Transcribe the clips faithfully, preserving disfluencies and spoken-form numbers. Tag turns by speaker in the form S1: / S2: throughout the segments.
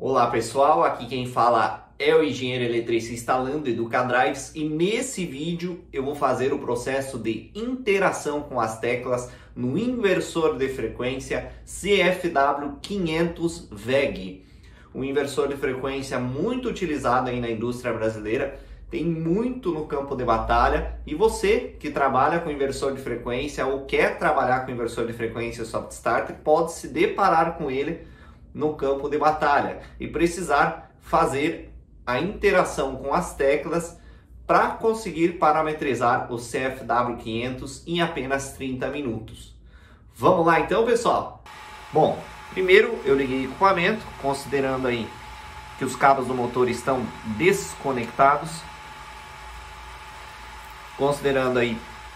S1: Olá pessoal, aqui quem fala é o engenheiro eletricista Lando Educadrives e nesse vídeo eu vou fazer o processo de interação com as teclas no inversor de frequência C F W quinhentos V E G. Um inversor de frequência muito utilizado aí na indústria brasileira, tem muito no campo de batalha e você que trabalha com inversor de frequência ou quer trabalhar com inversor de frequência soft start pode se deparar com ele no campo de batalha e precisar fazer a interação com as teclas para conseguir parametrizar o C F W quinhentos em apenas trinta minutos. Vamos lá então, pessoal? Bom, primeiro eu liguei o equipamento, considerando aí que os cabos do motor estão desconectados, considerando aí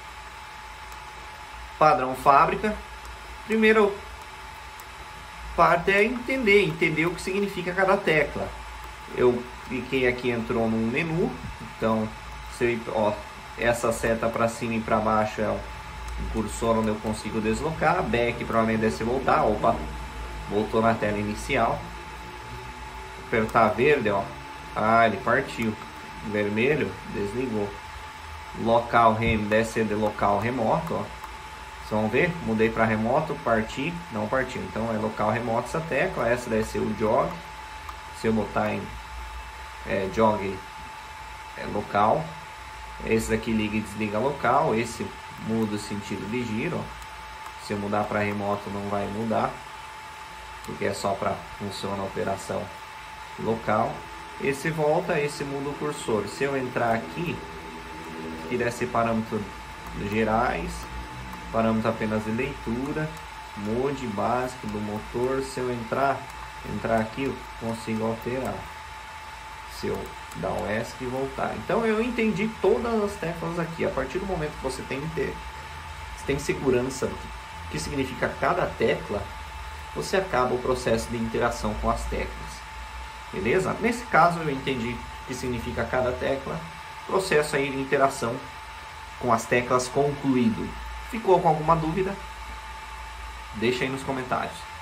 S1: padrão fábrica. Primeiro parte é entender, entender o que significa cada tecla. Eu cliquei aqui, entrou num menu, então você, ó, essa seta para cima e para baixo é o cursor onde eu consigo deslocar. Back provavelmente deve se voltar, opa, voltou na tela inicial. Apertar verde, ó, ah, ele partiu. Vermelho, desligou. Local rem deve ser de local remoto, ó. Vocês vão ver, mudei para remoto, parti, não partiu. Então é local remoto essa tecla, essa deve ser o jog. Se eu botar em é, jog é local, esse daqui liga e desliga local, esse muda o sentido de giro. Se eu mudar para remoto não vai mudar, porque é só para funcionar a operação local. Esse volta, esse muda o cursor. Se eu entrar aqui, que deve ser parâmetro gerais, parâmetro apenas de leitura, mode básico do motor. Se eu entrar, entrar aqui, eu consigo alterar. Se eu dar um ESC e voltar. Então eu entendi todas as teclas aqui. A partir do momento que você tem, ter, você tem segurança do que significa cada tecla, você acaba o processo de interação com as teclas. Beleza? Nesse caso eu entendi o que significa cada tecla. Processo aí de interação com as teclas concluído. Ficou com alguma dúvida? Deixa aí nos comentários.